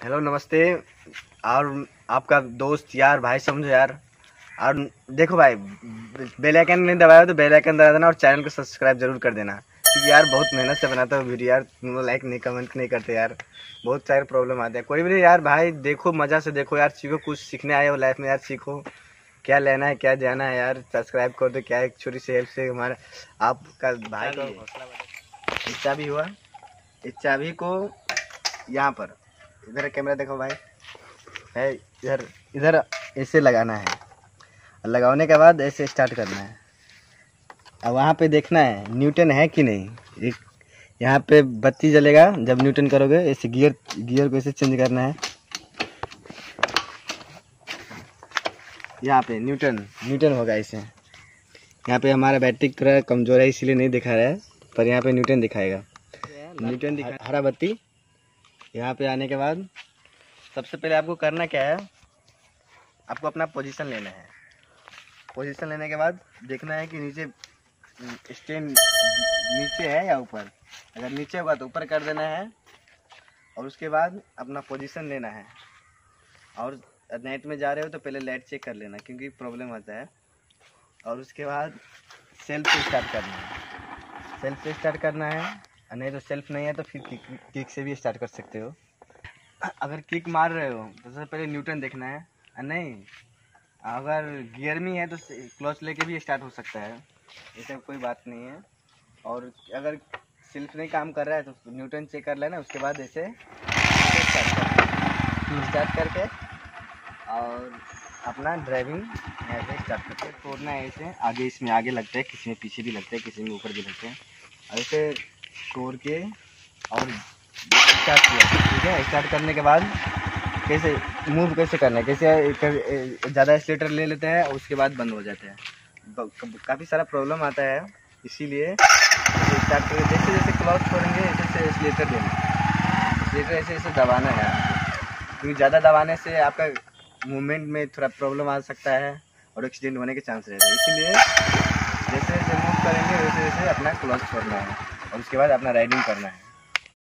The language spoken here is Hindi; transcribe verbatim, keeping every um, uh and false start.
हेलो नमस्ते। और आपका दोस्त यार भाई समझो यार। और देखो भाई, बेल आइकन नहीं दबाया तो बेल आइकन दबा देना और चैनल को सब्सक्राइब जरूर कर देना, क्योंकि यार बहुत मेहनत से बनाता हूँ वीडियो यार। तुम लोग लाइक नहीं कमेंट नहीं करते यार, बहुत सारे प्रॉब्लम आते हैं। कोई भी नहीं यार भाई, देखो मज़ा से देखो यार, सीखो, कुछ सीखने आए हो लाइफ में यार, सीखो क्या लेना है क्या जाना है यार। सब्सक्राइब कर दो, क्या एक छोटी सी हेल्प से हमारा आपका भाई का इस चाबी हुआ। इस चाबी को यहाँ पर, इधर कैमरा देखो भाई है, इधर इधर ऐसे लगाना है। लगाने के बाद ऐसे स्टार्ट करना है। अब वहाँ पे देखना है न्यूटन है कि नहीं। एक यहाँ पे बत्ती जलेगा जब न्यूटन करोगे। ऐसे गियर गियर को ऐसे चेंज करना है। यहाँ पे न्यूटन न्यूटन होगा इसे। यहाँ पे हमारा बैटरी थोड़ा कमज़ोर है इसीलिए नहीं दिखा रहा है, पर यहाँ पे न्यूटन दिखाएगा। न्यूटन दिखा हरा बत्ती। यहाँ पे आने के बाद सबसे पहले आपको करना क्या है, आपको अपना पोजीशन लेना है। पोजीशन लेने के बाद देखना है कि नीचे स्टैंड नीचे है या ऊपर। अगर नीचे होगा तो ऊपर कर देना है, और उसके बाद अपना पोजीशन लेना है। और नाइट में जा रहे हो तो पहले लाइट चेक कर लेना, क्योंकि प्रॉब्लम आता है। और उसके बाद सेल्फ से स्टार्ट करना है। सेल्फ से स्टार्ट करना है, और नहीं तो सेल्फ नहीं है तो फिर किक किक से भी स्टार्ट कर सकते हो। अगर किक मार रहे हो तो सबसे पहले न्यूटन देखना है, और नहीं अगर गियर में है तो क्लच लेके भी स्टार्ट हो सकता है, ऐसा कोई बात नहीं है। और अगर सेल्फ नहीं काम कर रहा है तो न्यूटन चेक कर लेना, उसके बाद ऐसे स्टार्ट कर स्टार्ट करके और अपना ड्राइविंग ऐसे स्टार्ट करके तोड़ना है। ऐसे आगे इसमें आगे लगता है, किसी में पीछे भी लगता है, किसी में ऊपर भी लगते हैं। ऐसे तोड़ के और स्टार्ट किया, ठीक है। स्टार्ट करने के बाद कैसे मूव कैसे करना है, कैसे ज़्यादा एक्सीलेटर ले लेते हैं और उसके बाद बंद हो जाते हैं। काफ़ी सारा प्रॉब्लम आता है, इसीलिए स्टार्ट करके जैसे जैसे क्लच छोड़ेंगे ऐसे ऐसे एक्सीलेटर देना, एक्सीलेटर ऐसे ऐसे दबाना है, क्योंकि ज़्यादा दबाने से आपका मूवमेंट में थोड़ा प्रॉब्लम आ सकता है और एक्सीडेंट होने के चांस रहते हैं। इसीलिए जैसे जैसे मूव करेंगे वैसे वैसे अपना क्लच छोड़ना है और उसके बाद अपना राइडिंग करना है।